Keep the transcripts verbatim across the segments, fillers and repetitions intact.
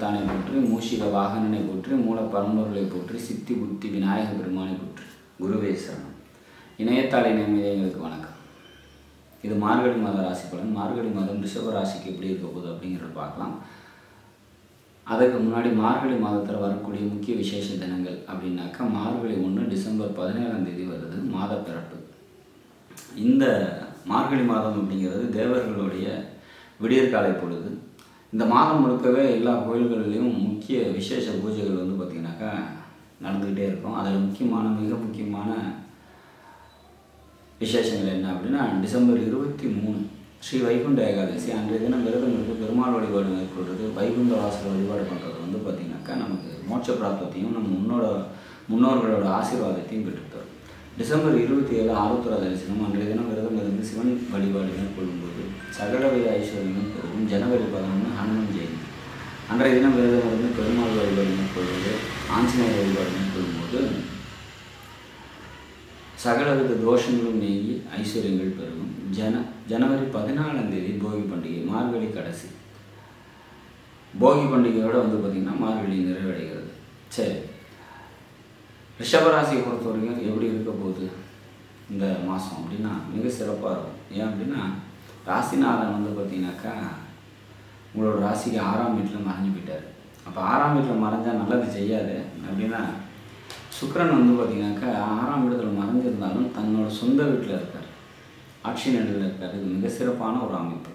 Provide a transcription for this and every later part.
முகத்தானை போற்றி, மூஷிக வாகனனை போற்றி, மூல பரம்பொருளை போற்றி, சித்தி புத்தி விநாயக பெருமானை போற்றி. குருவே சரணம். இணையத்தாளை நேர்மையங்களுக்கு வணக்கம். இது மார்கழி மாத ராசி பலன். மார்கழி மாதம் ரிஷப ராசிக்கு எப்படி இருக்க போகுது அப்படிங்கிறத பார்க்கலாம். அதுக்கு முன்னாடி மார்கழி மாதத்தில் வரக்கூடிய முக்கிய விசேஷ தினங்கள் அப்படின்னாக்கா, மார்கழி ஒன்று டிசம்பர் பதினேழாம் தேதி வருது, மாத பிறப்பு. இந்த மார்கழி மாதம் அப்படிங்கிறது தேவர்களுடைய விடியற்காலை பொழுது. இந்த மாதம் முழுக்கவே எல்லா கோயில்களிலையும் முக்கிய விசேஷ பூஜைகள் வந்து பார்த்திங்கனாக்கா நடந்துக்கிட்டே இருக்கும். அதில் முக்கியமான மிக முக்கியமான விசேஷங்கள் என்ன அப்படின்னா, டிசம்பர் இருபத்தி மூணு ஸ்ரீ வைகுண்ட ஏகாதசி. அன்றைய தினம் விரதம் இருந்து பெருமாள் வழிபாடு மேற்கொள்வது, வைகுண்ட வாசல் வழிபாடு பண்ணுறது வந்து பார்த்திங்கனாக்கா நமக்கு மோட்ச பிராப்தத்தையும் நம்ம முன்னோட முன்னோர்களோட ஆசீர்வாதத்தையும் பெற்றுத்தரும். டிசம்பர் இருபத்தி ஏழு ஆருத்ரா தரிசனம். அன்றைய தினம் விரதம் இருந்து சிவன் வழிபாடு மேற்கொள்ளும்போது சகலவித ஐஸ்வர்யங்களும் பெருகும். ஜனவரி பதினொன்று ஹனுமன் ஜெயந்தி. அன்றைய தினம் விரதம் இருந்து பெருமாள் வழிபாடு மேற்கொள்வது, ஆஞ்சநேயர் வழிபாடு மேற்கொள்ளும்போது சகலவித தோஷங்களும் நீங்கி ஐஸ்வர்யங்கள் பெருகும். ஜன ஜனவரி பதினாலாம் தேதி போகி பண்டிகை, மார்கழி கடைசி. போகி பண்டிகையோடு வந்து பார்த்திங்கன்னா மார்கழி நிறைவடைகிறது. சரி, ரிஷபராசியை பொறுத்த வரைக்கும் எப்படி இருக்க போகுது இந்த மாதம் அப்படின்னா மிக சிறப்பாக இருக்கும். ஏன் அப்படின்னா, ராசிநாதன் வந்து பார்த்திங்கனாக்கா உங்களோட ராசிக்கு ஆறாம் வீட்டில் மறைஞ்சு போயிட்டார். அப்போ ஆறாம் வீட்டில் மறைஞ்சால் நல்லது செய்யாது அப்படின்னா, சுக்கிரன் வந்து பார்த்திங்கனாக்கா ஆறாம் வீட்டில் மறைஞ்சிருந்தாலும் தன்னோட சொந்த வீட்டில் இருக்கார், ஆட்சி நிலையில் இருக்கார். இது மிக சிறப்பான ஒரு அமைப்பு.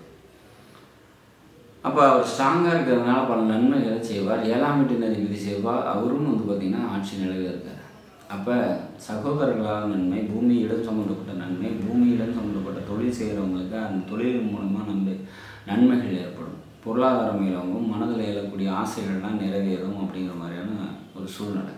அப்போ அவர் ஸ்ட்ராங்காக இருக்கிறதுனால பல நன்மைகளை செய்வார். ஏழாம் வீட்டின் அதிபதி செய்வார், அவரும் வந்து பார்த்திங்கன்னா ஆட்சி நிலையில் இருக்கார். அப்போ சகோதரர்களால் நன்மை, பூமியிடம் சம்மந்தப்பட்ட நன்மை, பூமியிடம் சம்மந்தப்பட்ட தொழில் செய்கிறவங்களுக்கு அந்த தொழில் மூலமாக நம்ம நன்மைகள் ஏற்படும். பொருளாதாரம் மேலவும் மனதில் எழக்கூடிய ஆசைகள்லாம் நிறைவேறும் அப்படிங்கிற மாதிரியான ஒரு சூழ்நிலை.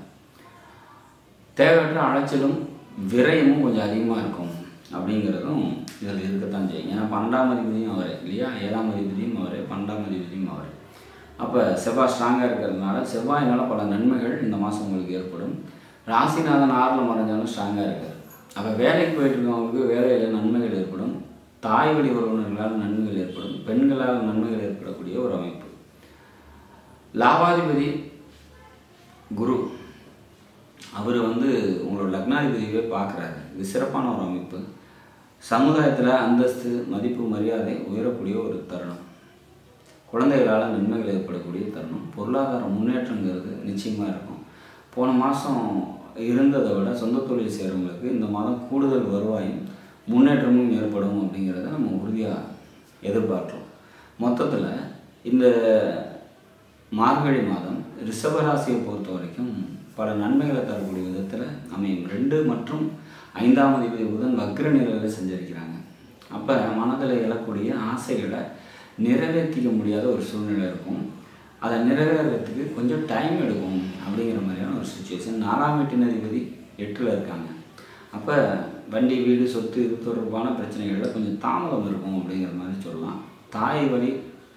தேவையற்ற அலைச்சலும் விரயமும் கொஞ்சம் அதிகமாக இருக்கும் அப்படிங்கிறதும் இதில் இருக்கத்தான் செய்யும். ஏன்னா பன்னெண்டாம் அதிபதியும் அவரே இல்லையா, ஏழாம் அதிபதியும் அவரே, பன்னெண்டாம் அதிபதியும் அவரே. அப்போ செவ்வாய் ஸ்ட்ராங்காக இருக்கிறதுனால செவ்வாயினால் பல நன்மைகள் இந்த மாதம் உங்களுக்கு ஏற்படும். ராசிநாதன் ஆறில் மறைஞ்சாலும் ஸ்ட்ராங்காக இருக்கார். அப்போ வேலைக்கு போயிட்டு இருக்கவங்களுக்கு வேலையில் நன்மைகள் ஏற்படும். தாய் வழி உறவினர்களால் நன்மைகள் ஏற்படும். பெண்களால் நன்மைகள் ஏற்படக்கூடிய ஒரு அமைப்பு. லாபாதிபதி குரு, அவர் வந்து உங்களோட லக்னாதிபதியவே பார்க்குறாரு. இது சிறப்பான ஒரு அமைப்பு. சமுதாயத்தில் அந்தஸ்து, மதிப்பு, மரியாதை உயரக்கூடிய ஒரு தருணம். குழந்தைகளால் நன்மைகள் ஏற்படக்கூடிய தருணம். பொருளாதார முன்னேற்றங்கிறது நிச்சயமாக இருக்கும். போன மாதம் இருந்ததை விட சொந்த தொழில் செய்கிறவங்களுக்கு இந்த மாதம் கூடுதல் வருவாயும் முன்னேற்றமும் ஏற்படும் அப்படிங்கிறத நம்ம உறுதியாக எதிர்பார்க்கிறோம். மொத்தத்தில் இந்த மார்கழி மாதம் ரிஷபராசியை பொறுத்த வரைக்கும் பல நன்மைகளை தரக்கூடிய விதத்தில் அமையும். ரெண்டு மற்றும் ஐந்தாம் அதிபதி புதன் வக்ர நிலையில் செஞ்சிருக்கிறாங்க. அப்போ மனதில் எழக்கூடிய ஆசைகளை நிறைவேற்றிக்க முடியாத ஒரு சூழ்நிலை இருக்கும். அதை நிறைவேறதுக்கு கொஞ்சம் டைம் எடுக்கும் அப்படிங்கிற மாதிரியான ஒரு சுச்சுவேஷன். நாலாம் வீட்டின் அதிபதி எட்டில் இருக்காங்க. அப்போ வண்டி, வீடு, சொத்து இது தொடர்பான பிரச்சனைகளில் கொஞ்சம் தாமதம் இருக்கும் அப்படிங்கிற மாதிரி சொல்லலாம். தாய் வழி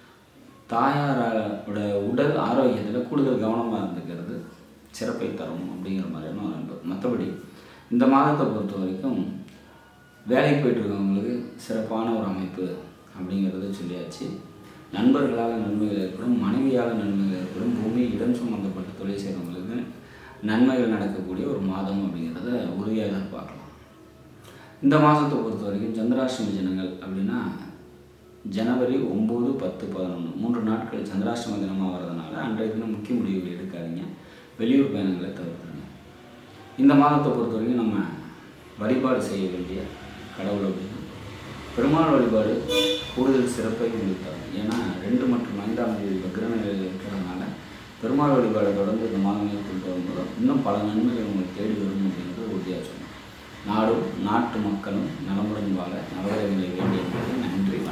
தாயாரோட உடல் ஆரோக்கியத்தில் கூடுதல் கவனமாக இருந்துக்கிறது சிறப்பை தரும் அப்படிங்கிற மாதிரியான ஒரு அனுபவம். மற்றபடி இந்த மாதத்தை பொறுத்த வரைக்கும் வேலைக்கு போயிட்டுருக்கவங்களுக்கு சிறப்பான ஒரு அமைப்பு அப்படிங்கிறத சொல்லியாச்சு. நண்பர்களால் நன்மைகள் ஏற்படும், மனைவியால் நன்மைகள் ஏற்படும், பூமி இடம் சம்பந்தப்பட்ட தொழில் செய்கிறவங்களுக்கு நன்மைகள் நடக்கக்கூடிய ஒரு மாதம் அப்படிங்கிறத உறுதியாக பார்க்கலாம். இந்த மாதத்தை பொறுத்த வரைக்கும் சந்திராஷ்டமி தினங்கள் அப்படின்னா ஜனவரி ஒம்பது, பத்து, பதினொன்று மூன்று நாட்கள் சந்திராஷ்டம தினமாக வர்றதுனால அன்றைய தினம் முக்கிய முடிவுகள் எடுக்காதீங்க. வெளியூர் பயணங்களை தவிர்த்துருங்க. இந்த மாதத்தை பொறுத்த வரைக்கும் நம்ம வழிபாடு செய்ய வேண்டிய கடவுள் அப்படின்னா பெருமாள் வழிபாடு கூடுதல் சிறப்பை உங்களுக்கு தரும். ஏன்னா ரெண்டு மற்றும் ஐந்தாம் தேதி வக்ர நிலையில் இருக்கிறதுனால பெருமாள் வழிபாடை தொடர்ந்து இந்த மாதம் மேற்கொண்டு வரும்போது இன்னும் பல நன்மைகள் உங்களுக்கு தேடி வரும் அப்படிங்கிறது உறுதியாக சொன்னோம். நாடும் நாட்டு மக்களும் நலமுடன் வாழ நவகிரகங்களை வேண்டிய நன்றி.